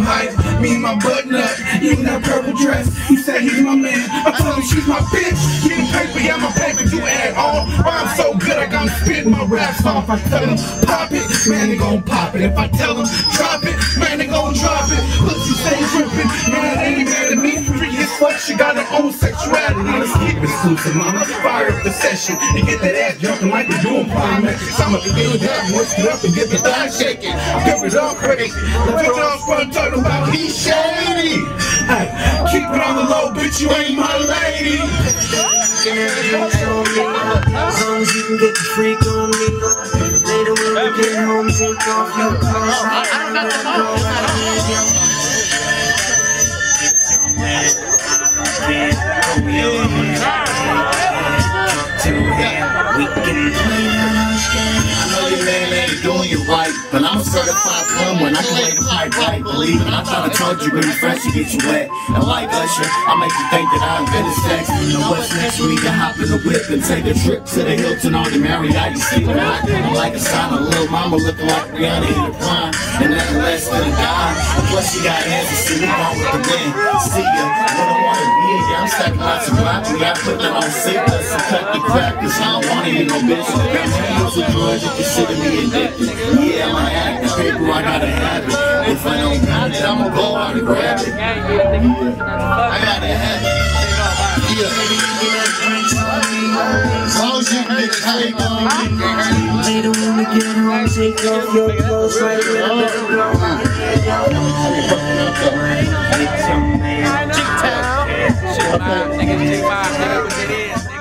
hype, me and my butt nut, even that purple dress. He said he's my man, I told him she's my bitch. Getting paper, yeah, my paper, you add on. I'm so good, I gotta spit my raps off. I tell him pop it, man, they gon' pop it. If I tell him drop it, man, they gon' drop it. Pussy stay drippin', man, ain't mad at me. Free as fuck, she got her own sexuality. Let's keep it exclusive, mama. Fire up the session and get that ass jumping like we're doing plyometrics. I'ma do that, work it up and get the thigh shaking. Give it all crazy. The bitch on front talking about he's shady. Hey, keep it on the low, bitch, you ain't my lady. As long as you can get the freak on me. Later when we get home, take off your clothes. We can play on our skin. I know your man ain't doing you right, but I'm a certified plum when I can lay the pipe right. Believe it, I thought I told you really fresh to get you wet. And like Usher, I make you think that I invented sex. You know what's next? We can hop in the whip and take a trip to the Hilton on the Marriott. You see the night, I'm like a sign of little mama looking like Rihanna in the prime. And nothing less than a dime. And plus she got hands to see me on with the men. See ya, when I wanna be here, I'm stacking lots of broccoli. I put that on cigarettes and cut the crackers. I don't wanna hear no bitch. Got my heels with drugs, you consider me addicted. Yeah, I'm an actor, paper, I gotta have it. If I don't got it, I'ma go out and grab it. Yeah, I gotta have it. As long as you can get tight on me. Later when we get home, take off your clothes right with a little blow. Chick-town. Shit, my nigga, Chick-5, nigga, what it is.